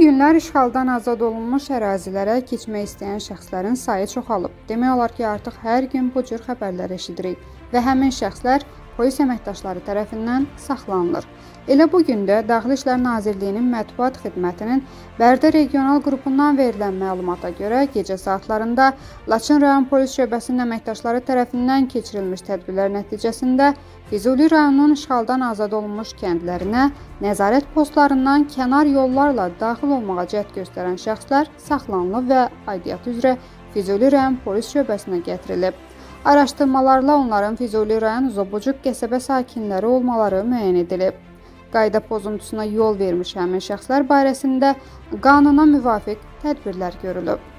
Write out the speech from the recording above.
günlər işğaldan azad olunmuş ərazilərə keçmək istəyən şəxslərin sayı çoxalıb. Demək olar ki, artıq hər gün bu cür xəbərlər eşidirik və həmin şəxslər polis əməkdaşları tərəfindən saxlanılır. Elə bu gün də Daxili İşlər Nazirliyinin mətbuat xidmətinin Bərdə regional qrupundan verilən məlumata görə gecə saatlarında Laçın rayon polis şöbəsinin əməkdaşları tərəfindən keçirilmiş tədbirlər nəticəsində Füzuli rayonunun işğaldan azad olunmuş kəndlərinə nəzarət postlarından kənar yollarla daxil olmağa cəhd göstərən şəxslər saxlanılıb və aidiyyatı üzrə Füzuli rayon polis şöbəsinə gətirilib. Araşdırmalarla onların Füzuli rayon Zobucuq qəsəbə sakinləri olmaları müəyyən edilib. Qayda pozuntusuna yol vermiş həmin şəxslər barəsində qanuna müvafiq tədbirlər görülüb.